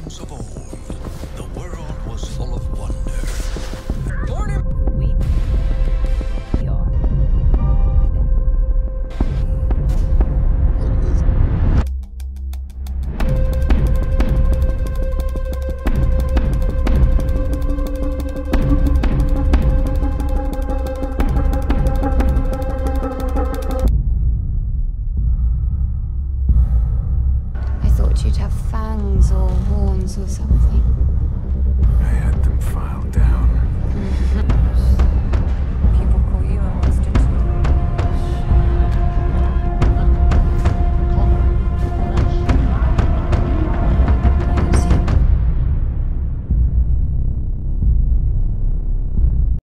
Once of old, the world was full of wonder. Morning. I thought you'd have fangs or horns or something.